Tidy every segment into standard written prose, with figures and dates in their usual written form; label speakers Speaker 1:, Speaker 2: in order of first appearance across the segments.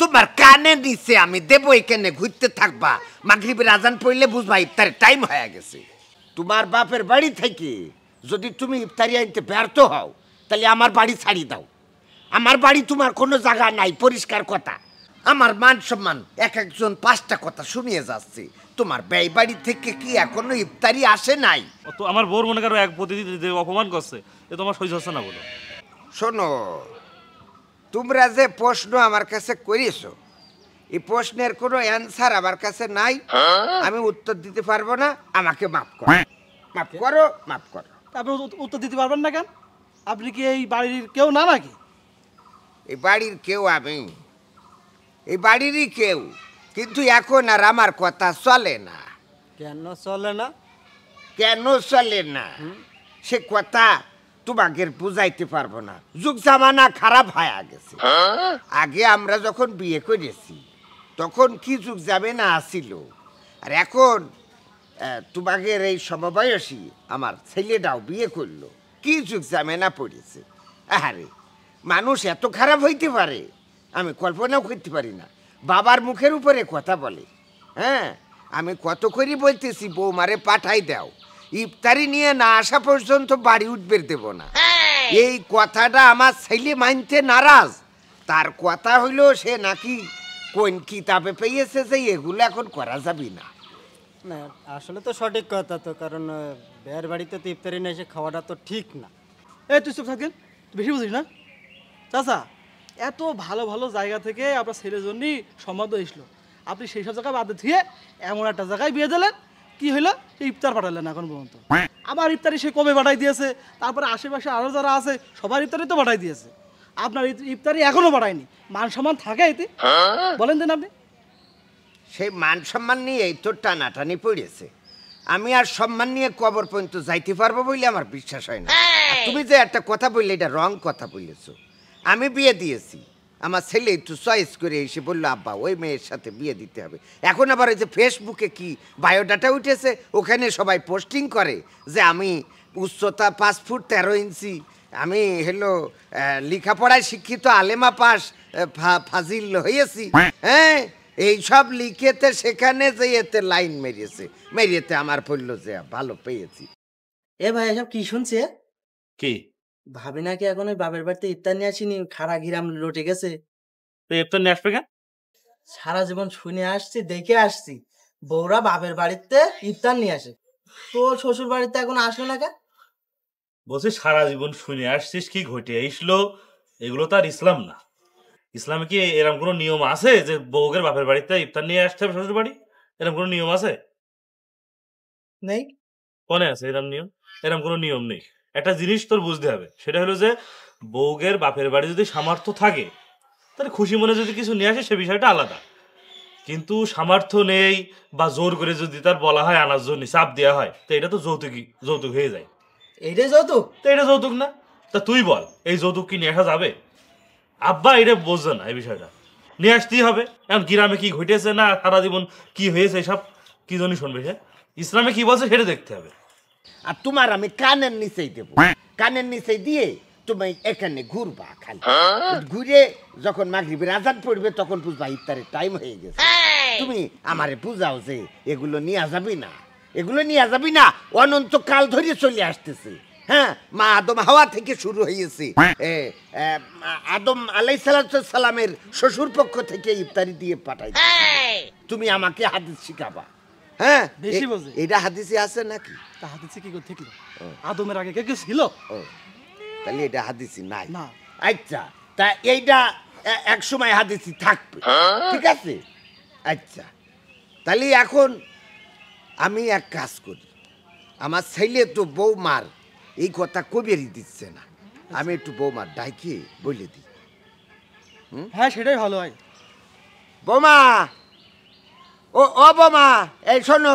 Speaker 1: তোমার কানে নিচে আমি দেবো, এখানে ঘুরতে থাকবা, মাগরিবের আজান পড়লে বুঝবা ইফতার টাইম হয়ে গেছে। তোমার বাপের বাড়ি থেকে যদি তুমি ইফতারি আনতে ব্যর্থ হও তাহলে আমার বাড়ি ছাড়ি দাও। আমার বাড়ি তোমার কোনো জায়গা নাই, পরিষ্কার কথা। আমার মান সম্মান এক একজন 5টা কথা শুনিয়ে যাচ্ছে। তোমার ব্যয় বাড়ি থেকে কি এখনো ইফতারি আসে নাই?
Speaker 2: তো আমার বোর মনে করো এক প্রতিদিন যে অপমান করছে, এ তোমার সহ্য হচ্ছে না বলো।
Speaker 1: শোনো, তোমরা যে প্রশ্ন আমার কাছে করেছো, এই প্রশ্নের কোনো অ্যান্সার আমার কাছে নাই, আমি উত্তর দিতে পারবো না। আমাকে মাফ করো, মাফ করো, মাফ করো।
Speaker 3: আপনি উত্তর দিতে পারবেন না কেন? আপনি কি এই বাড়ির কেউ না নাকি?
Speaker 1: এই বাড়ির কেউ আমি, এই বাড়িরই কেউ, কিন্তু এখন আর আমার কথা চলে না।
Speaker 4: কেন চলে না?
Speaker 1: কেন চলে না সে কথা তোমাকে বুঝাইতে পারবো না। যুগ জামানা খারাপ হয়ে গেছে। আগে আমরা যখন বিয়ে করেছি তখন কি যুগ জামানা আসিল, আর এখন তোমাদের এই সমবয়সী আমার ছেলেটাও বিয়ে করলো, কি যুগ জামানা পড়েছে। আরে মানুষ এত খারাপ হইতে পারে আমি কল্পনাও করতে পারি না। বাবার মুখের উপরে কথা বলে। হ্যাঁ, আমি কত করে বলতেছি বৌমারে পাঠাই দাও, ইফতারি নিয়ে না আসা পর্যন্ত বাড়ি উঠবে দেব না। এই কথাটা আমার ছেলে মানতে নারাজ। তার কথা হইলো সে নাকি কোন কিতাবে পেয়েছে যে এগুলো এখন করা যাবে না।
Speaker 4: না আসলে তো সঠিক কথা তো, কারণ বিয়ের বাড়িতে তো ইফতারি না এসে খাওয়াটা তো ঠিক না।
Speaker 3: এই তুই চুপ থাকেন, তুই বেশি বুঝিস না। চাচা, এত ভালো ভালো জায়গা থেকে আপনার ছেলের জন্যই সম্বন্ধ এসলো, আপনি সেই সব জায়গায় বাদ দিয়ে এমন একটা জায়গায় বিয়ে দিলেন, কি হইলো ইফতার পাঠালেন এখন পর্যন্ত। আমার ইফতারি সে কবে পাঠাই দিয়েছে, তারপরে আশেপাশে আরও যারা আছে সবার ইফতারি তো পাঠাই দিয়েছে, আপনার ইফতারি এখনো পাঠায়নি। মান সম্মান থাকে এতে? বলেন দেন আপনি।
Speaker 1: সেই মান সম্মান নিয়ে এই তো টানাটানি পড়েছে। আমি আর সম্মান নিয়ে কবর পর্যন্ত যাইতে পারবো বলে আমার বিশ্বাস হয় না। তুমি যে একটা কথা বললে এটা রং কথা বলেছো। আমি বিয়ে দিয়েছি, আমার ছেলে একটু চয়েস করে এসে বললো আব্বা ওই মেয়ের সাথে বিয়ে দিতে হবে। এখন আবার ওই যে ফেসবুকে কি বায়োডাটা উঠেছে, ওখানে সবাই পোস্টিং করে যে আমি উচ্চতা 5 ফুট 13 ইঞ্চি, আমি হলো লেখাপড়ায় শিক্ষিত, আলেমা পাস, ফাজিল হয়েছি। হ্যাঁ, এইসব লিখেতে সেখানে যে এতে লাইন মেরিয়েতে আমার পড়লো যে ভালো পেয়েছি।
Speaker 4: এ ভাই এসব কি শুনছে?
Speaker 2: কি
Speaker 4: ভাবি নাকি এখন ওই বাপের বাড়িতে ইফতার নিয়ে আসিনি, খাড়া ঘিরাম লটে গেছে।
Speaker 2: তো ইফতার নিয়ে আসবে কেন?
Speaker 4: সারা জীবন শুনে আসছি, দেখে আসছি বউরা বাপের বাড়িতে ইফতার নিয়ে আসে, তো শ্বশুর বাড়িতে এখন আসলো না কেন?
Speaker 2: বলছি সারা জীবন শুনে আসছিস, কি ঘটে আসলো? এগুলো তো আর ইসলাম না। ইসলামে কি এরকম কোনো নিয়ম আছে যে বউকের বাপের বাড়িতে ইফতার নিয়ে আসতে হবে শ্বশুর বাড়ি? এরকম কোনো নিয়ম আছে?
Speaker 4: নেই।
Speaker 2: কোনে আছে এরকম নিয়ম? এরকম কোনো নিয়ম নেই। একটা জিনিস তোর বুঝতে হবে, সেটা হলো যে বউকের বাপের বাড়ি যদি সামর্থ্য থাকে তাহলে খুশি মনে যদি কিছু নিয়ে আসে সে বিষয়টা আলাদা, কিন্তু সামর্থ্য নেই বা জোর করে যদি তার বলা হয় আনার জন্য চাপ দেওয়া হয়, তো এটা তো যৌতুক হয়ে যায়।
Speaker 4: এইটাই যৌতুক?
Speaker 2: তো এটা যৌতুক না? তা তুই বল এই যৌতুক কি নিয়ে আসা যাবে? আব্বা এটা বোঝে না, এই বিষয়টা নিয়ে আসতেই হবে। এখন গ্রামে কি ঘটেছে না সারা জীবন কি হয়েছে এসব কি জন্য শুনবে সে? ইসলামে কি বলছে সেটা দেখতে হবে।
Speaker 1: আর তোমার আমি কানের নিচেই দেবো, কানের নিচে দিয়ে তুমি এখানে ঘুরবা, খালি ঘুরে যখন মাগরিবের আজান পড়বে তখন বুঝবা ইফতারের টাইম হয়ে গেছে। তুমি আমারে বুঝাও যে এগুলো নিয়ে যাবি না, এগুলো নিয়ে যাবি না, অনন্তকাল ধরে চলে আসতেছে। হ্যাঁ, মা আদম হাওয়া থেকে শুরু হয়েছে। আদম আলাইহিসসালামের শ্বশুর পক্ষ থেকে ইফতারি দিয়ে পাঠাই। তুমি আমাকে হাদিস শিখাবা? হ্যাঁ,
Speaker 3: বেশি বোঝে।
Speaker 1: এটা হাদিসে আছে নাকি?
Speaker 3: তা হাদিসে কি করে থাকলো? আদমের আগে কে কে ছিল?
Speaker 1: তাহলে এটা হাদিসি নাই
Speaker 3: না।
Speaker 1: আচ্ছা, তা এইটা এক সময় হাদিসি থাকবে, ঠিক আছে? আচ্ছা, তাহলে এখন আমি এক কাজ করি, আমার ছেলে তো বৌমার এই কথা কবেরই দিচ্ছে না, আমি একটু বৌমার ডাইকে বলে দিই।
Speaker 3: হ্যাঁ, সেটাই ভালো হয়।
Speaker 1: বৌমা, ও বৌমা, এই শোনো,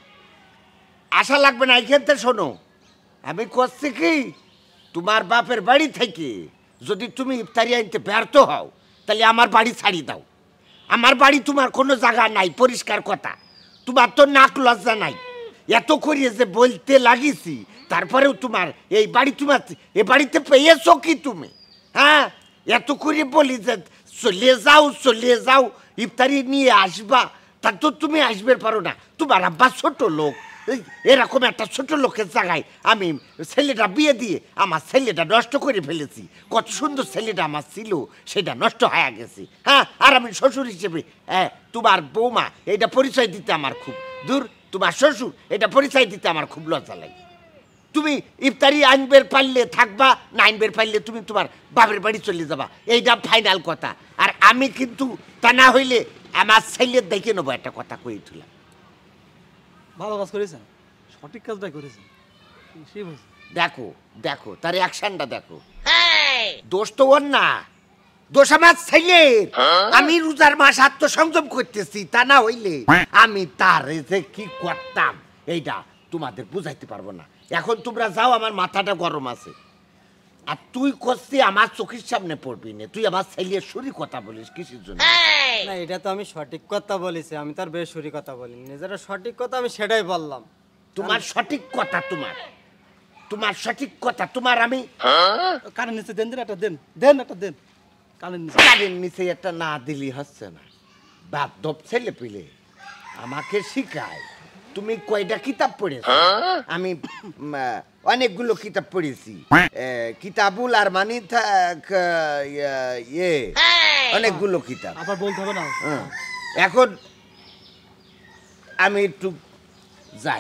Speaker 1: আশা লাগবে না, এইখানতে শোনো। আমি করছি কি, তোমার বাপের বাড়ি থেকে যদি তুমি ইফতারি আনতে ব্যর্থ হও তাহলে আমার বাড়ি ছাড়ি দাও। আমার বাড়ি তোমার কোনো জায়গা নাই, পরিষ্কার কথা। তোমার তো নাক লজ্জা নাই, এত করিয়ে যে বলতে লাগিয়েছি তারপরেও তোমার এই বাড়ি, তোমার এ বাড়িতে পেয়েছো কি তুমি? হ্যাঁ, এত করে বলি যে চলে যাও ইফতারি নিয়ে আসবা, তা তো তুমি আসবে পারো না। তোমার আব্বা ছোট লোক, এরকম একটা ছোট লোকের জায়গায় আমি ছেলেটা বিয়ে দিয়ে আমার ছেলেটা নষ্ট করে ফেলেছি। কত সুন্দর ছেলেটা আমার ছিল, সেটা নষ্ট হয়ে গেছে। হ্যাঁ, আর আমি শ্বশুর হিসেবে তোমার বৌমা এটা পরিচয় দিতে আমার খুব দূর, তোমার শ্বশুর এটা পরিচয় দিতে আমার খুব লজ্জা লাগে। তুমি ইফতারি আনবের পারলে থাকবা, না আনবের পারলে তুমি তোমার বাপের বাড়ি চলে যাবা, এইটা ফাইনাল কথা। আর আমি কিন্তু তা না হইলে আমার ছেলের দেখে নেবো, একটা কথা কই তুলাম।
Speaker 3: ভালো কাজ করেছেন, সঠিক কাজটাই করেছেন। সেই বলছে
Speaker 1: দেখো দেখো তার অ্যাকশনটা দেখো, দোষ তো ওর না, দোষ আমার ছেলের। আমি রোজার মাস আত্মসংযম করতেছি, তা না হইলে আমি তার যে কি করতাম এইটা তোমাদের বুঝাইতে পারবো না। এখন তোমরা যাও, আমার মাথাটা গরম আছে। আর তুই করছি আমার চোখের সামনে পড়বি না, তুই আমার ছেলের শরীর কথা বলিস কিসের জন্য?
Speaker 5: না, এটা তো আমি সঠিক কথা বলেছি, আমি তার বেসুরি কথা বলিনি, যেটা সঠিক কথা আমি সেটাই বললাম।
Speaker 1: তোমার সঠিক কথা, তোমার সঠিক কথা, তোমার আমি
Speaker 3: কানের নিচে দেন, দেন একটা দেন, দেন একটা দেন কানের নিচে।
Speaker 1: কানের নিচে একটা না দিলি হচ্ছে না। বাধ্যব ছেলে পেলে আমাকে শিখায়। তুমি কয়টা কিতাব পড়েছো? আমি অনেকগুলো কিতাব পড়েছি, কিতাবুল আর মানি অনেকগুলো কিতাব।
Speaker 3: আবার বলতে হবে না।
Speaker 1: এখন আমি একটু যাই,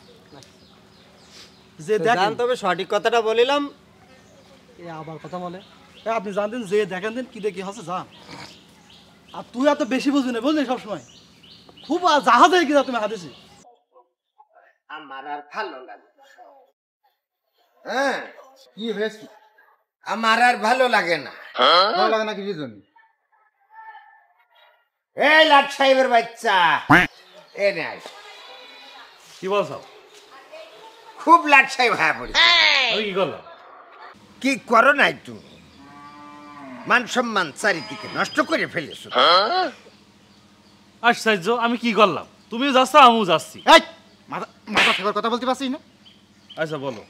Speaker 3: যে দেখেন,
Speaker 5: তবে সঠিক কথাটা বলিলাম।
Speaker 3: এ আবার কথা বলে। আপনি জানতেন যে দেখেন দেন কি দেখি হচ্ছে যান। আর তুই এত বেশি বুঝবি না, বুঝলি সবসময় খুব জাহাজ হয়ে গেছে তুমি হাদিসি।
Speaker 1: আমার আর ভালো লাগে, হ্যাঁ
Speaker 6: কি হয়েছে?
Speaker 1: আমার আর ভালো লাগে না।
Speaker 6: ভালো লাগে না কিসের জন্য?
Speaker 1: এই লাট সাহেবের বাচ্চা, এ নাই
Speaker 2: কি বলছো?
Speaker 1: খুব লাট সাহেব হয়ে পড়েছে।
Speaker 2: আমি কি করলাম?
Speaker 1: কি করো নাই তুমি? মান সম্মান চারিদিকে নষ্ট করে ফেলেছো।
Speaker 2: আশ্চর্য, আমি কি করলাম? তুমিও যাচ্ছ, আমিও যাচ্ছি।
Speaker 6: এই মাথা মাথা থাকার কথা বলতে পারছিস না?
Speaker 2: আচ্ছা বলো।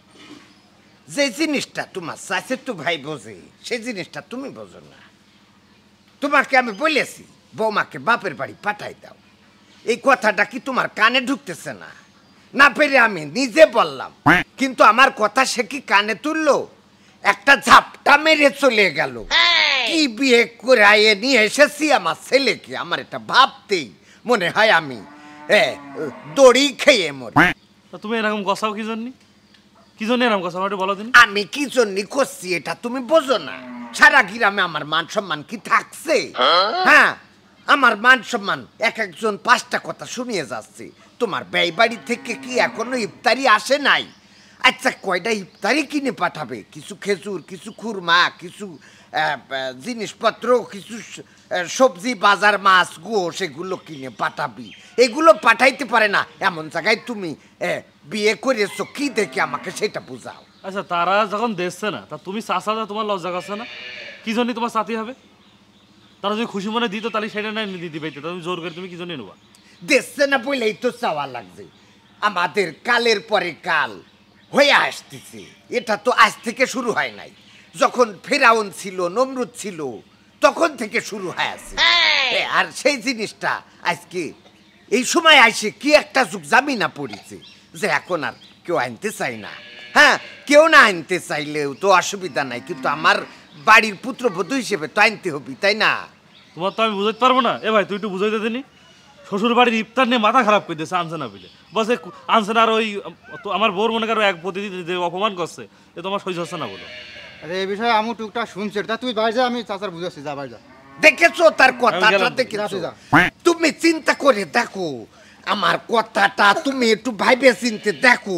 Speaker 1: যে জিনিসটা তোমার চাচের তো ভাই বোঝে, সেই জিনিসটা তুমি বোঝো না। তোমাকে আমি বলেছি বৌমাকে বাপের বাড়ি পাঠাই দাও, এই কথাটা কি তোমার কানে ঢুকতেছে না? না পেরে আমি নিজে বললাম, কিন্তু আমার কথা সে কি কানে তুললো? একটা ঝাপটা মেরে চলে গেল। কি বিয়ে করাইয়ে নিয়ে এসেছি আমার ছেলেকে, আমার এটা ভাবতেই মনে হয় আমি দড়ি খেয়ে মরি।
Speaker 2: তা তুমি এরকম গসাও কি জন্য? কি জন্য এরকম গসাও একটু বলো দিন।
Speaker 1: আমি কি জন্য করছি এটা তুমি বোঝো না? সারা গ্রামে আমার মান সম্মান কি থাকছে? হ্যাঁ, আমার মান সম্মান এক একজন পাঁচটা কথা শুনিয়ে যাচ্ছে। তোমার ব্যয় বাড়ি থেকে কি এখনো ইফতারি আসে নাই? আচ্ছা, কয়টা ইফতারি কিনে পাঠাবে? কিছু খেজুর, কিছু খুরমা, কিছু জিনিসপত্র, কিছু সবজি, বাজার, মাছ, গোশ, এগুলো কিনে পাঠাবি। এগুলো পাঠাইতে পারে না এমন জায়গায় তুমি বিয়ে করেছো কি দেখে আমাকে সেটা বুঝাও।
Speaker 2: আচ্ছা, তারা যখন দেখছে না, তা তুমি চাষা, তোমার লজ্জা করছে না? কি জন্য তোমার সাথী হবে? তারা যদি খুশি মনে দিত তাহলে সেটা না দিতে পাইতে, তুমি জোর করে তুমি কি জন্য নেবা?
Speaker 1: দেখছে না বলেই তো চাওয়া লাগছে। আমাদের কালের পরে কাল হয়ে আসতেছে, এটা তো আজ থেকে শুরু হয় নাই। যখন ফেরাউন ছিল, নমরুদ ছিল, তখন থেকে শুরু হয়ে আছে। আর সেই জিনিসটা আজকে এই সময় আসে কি একটা যুগ জামিনা পড়েছে যে এখন আর কেউ আনতে চাই না। হ্যাঁ, কেউ না আনতে চাইলেও তো অসুবিধা নাই, কিন্তু আমার বাড়ির পুত্রবধূ হিসেবে তো আনতে হবে, তাই না?
Speaker 2: তোমার তো আমি বুঝাইতে পারবো না। এ ভাই, তুই একটু বুঝাইতে দিনি। শ্বশুর বাড়ির ইফতার নিয়ে মাথা খারাপ করে দিয়েছে, আনছে না বলে। বসে আনছে না, আর ওই আমার বোর মনে করো এক প্রতিদিন যে অপমান করছে, এ তোমার সহ্য হচ্ছে না বলো।
Speaker 6: আরে এই বিষয়ে আমি টুকটাক শুনছি, তা তুই বাইরে যা, আমি চাচার বুঝাচ্ছি, যা বাইরে যা।
Speaker 1: দেখেছো তার কথাটা? দেখেছো?
Speaker 6: যা।
Speaker 1: তুমি চিন্তা করে দেখো আমার কথাটা, তুমি একটু ভাইবে চিনতে দেখো।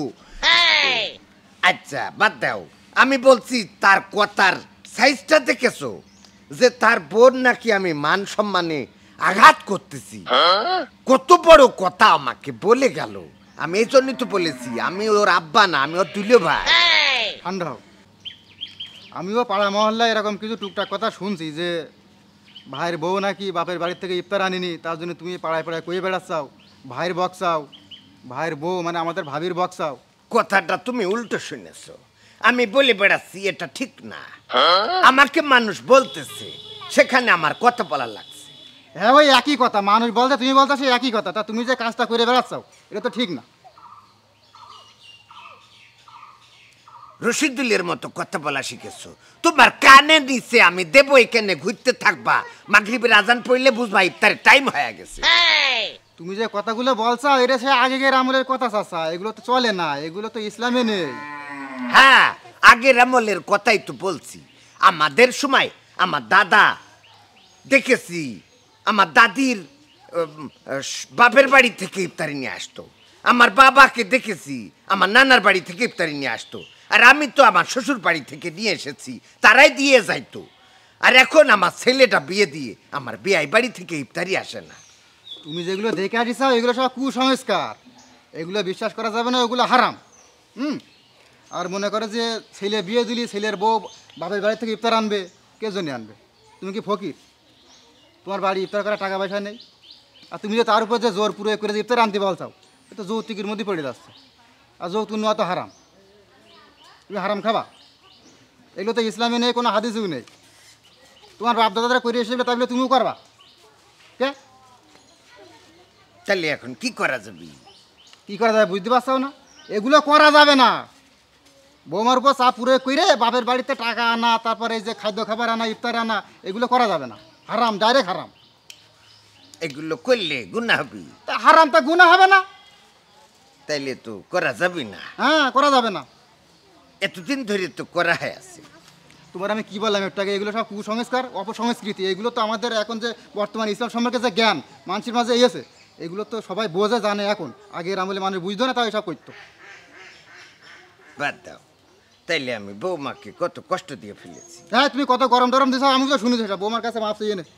Speaker 1: আচ্ছা বাদ দাও, আমি বলছি তার কথার সাইজটা দেখেছো? যে তার বোন নাকি আমি মান সম্মানে আঘাত করতেছি। কত বড় কথা আমাকে বলে গেল। আমি এই জন্যই তো বলেছি আমি ওর আব্বা না, আমি ওর তুল্য ভাই।
Speaker 6: ঠান্ডা হোক। আমিও পাড়া মহল্লায় এরকম কিছু টুকটাক কথা শুনছি যে ভাইয়ের বউ নাকি বাপের বাড়ির থেকে ইফতার আনিনি, তার জন্য তুমি পাড়ায় পাড়ায় কয়ে বেড়াচ্ছাও, ভাইয়ের বক্সাও, ভাইয়ের বউ মানে আমাদের ভাবির বক্সাও।
Speaker 1: কথাটা তুমি উল্টো শুনেছো। আমি বলে বেড়াচ্ছি এটা ঠিক না। আমাকে মানুষ বলতেছে সেখানে আমার কথা বলা লাগছে।
Speaker 6: হ্যাঁ ওই একই কথা, মানুষ বলতে তুমি বলতে সেই একই কথা, তা তুমি যে কাজটা করে বেড়াচ্ছাও এটা তো ঠিক না।
Speaker 1: রশিদুলের মতো কথা বলা শিখেছো, তোমার কানে নিচে আমি দেবো, এখানে ঘুরতে থাকবা, মাগরিবের আজান পড়লে বুঝবা ইফতারের টাইম হয়ে গেছে।
Speaker 6: তুমি যে কথাগুলো বলছো এটা সে আগের আমলের কথা চাচা, এগুলো তো চলে না, এগুলো তো ইসলামে নেই।
Speaker 1: হ্যাঁ, আগের আমলের কথাই তো বলছি। আমাদের সময় আমার দাদা দেখেছি, আমার দাদির বাপের বাড়ি থেকে ইফতারি নিয়ে আসতো, আমার বাবাকে দেখেছি আমার নানার বাড়ি থেকে ইফতারি নিয়ে আসতো, আর আমি তো আমার শ্বশুর বাড়ি থেকে নিয়ে এসেছি, তারাই দিয়ে যাইতো। আর এখন আমার ছেলেটা বিয়ে দিয়ে আমার বিয়ে বাড়ি থেকে ইফতারি আসে না।
Speaker 6: তুমি যেগুলো দেখে আসিস এগুলো সব কুসংস্কার, এগুলো বিশ্বাস করা যাবে না, ওগুলো হারাম। আর মনে করে যে ছেলে বিয়ে দিলি ছেলের বউ বাপের বাড়ি থেকে ইফতার আনবে, কে জন্য আনবে? তুমি কি ফকির? তোমার বাড়ি ইফতার করার টাকা পয়সা নেই, আর তুমি যে তার উপর যে জোর পুরো করে ইফতার আনতে বলছাও, এ তো যৌতুকের মধ্যে পড়ে যাচ্ছে। আর যৌতুক নেওয়া তো হারাম, তুমি হারাম খাবা, এগুলো তো ইসলামে নেই, কোনো হাদিসও নেই। তোমার বাপ দাদারা করে এসেছিল তাহলে তুমিও করবা কে?
Speaker 1: তাহলে এখন কি করা যাবে?
Speaker 6: কী করা যাবে বুঝতে পারছাও না? এগুলো করা যাবে না। বৌমার উপর চাপ পুরো করে বাপের বাড়িতে টাকা আনা, তারপরে এই যে খাদ্য খাবার আনা, ইফতার আনা, এগুলো করা যাবে না, হারাম, ডাইরেক্ট হারাম।
Speaker 1: এগুলো করলে গুনাহ হবে।
Speaker 6: তা হারাম তা গুনাহ হবে না?
Speaker 1: তাইলে তো করা যাবে না।
Speaker 6: হ্যাঁ, করা যাবে না।
Speaker 1: এতদিন ধরে তো করা হয়ে আছে।
Speaker 6: তোমার আমি কি বললাম একটাকে, এগুলো সব কুসংস্কার, অপসংস্কৃতি। এগুলো তো আমাদের এখন যে বর্তমান ইসলাম সম্পর্কে যে জ্ঞান মানুষের মাঝে এসেছে, এগুলো তো সবাই বোঝে জানে এখন, আগের আমলে মানুষ বুঝতো না, তাই সব করতো।
Speaker 1: বাদ দাও, তাইলে আমি বৌমাকে কত কষ্ট দিয়ে ফেলেছি।
Speaker 6: হ্যাঁ, তুমি কত গরম টরম দিছো আমি তো শুনেছি, সেটা বৌমার কাছে মাপ চেয়ে নে।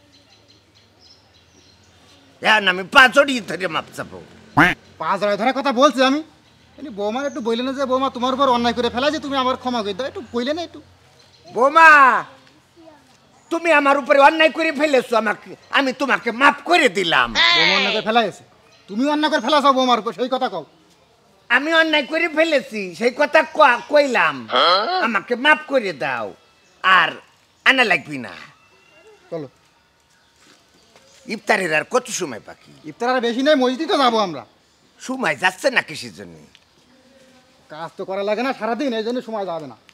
Speaker 1: এখন আমি 5 জড়িয়ে ধরে মাপ চাবো।
Speaker 6: 5 জড়ায় ধরার কথা বলছি আমি। বৌমার একটু বললে না যে বৌমা তোমার উপর অন্যায় করে ফেলা, যে তুমি আমার ক্ষমা করে দাও, একটু বললে না একটু।
Speaker 1: বৌমা, তুমি আমার উপরে অন্যায় করে ফেলেছো, আমি তোমাকে মাফ করে দিলাম।
Speaker 6: বৌমা অন্যায় করে ফেলা এসে, তুমি অন্যায় করে ফেলাছো বৌমার উপর, সেই কথা কও।
Speaker 1: আমি অন্যায় করে ফেলেছি, সেই কথা কইলাম, আমাকে মাফ করে দাও, আর আনা লাগবি না।
Speaker 6: চলো,
Speaker 1: ইফতারের আর কত সময় বাকি?
Speaker 6: ইফতার আর বেশি নেই, মসজিদে তো যাবো আমরা।
Speaker 1: সময় যাচ্ছে না কিসের জন্য?
Speaker 6: কাজ তো করা লাগে না সারাদিন, এই জন্য সময় যাবে না।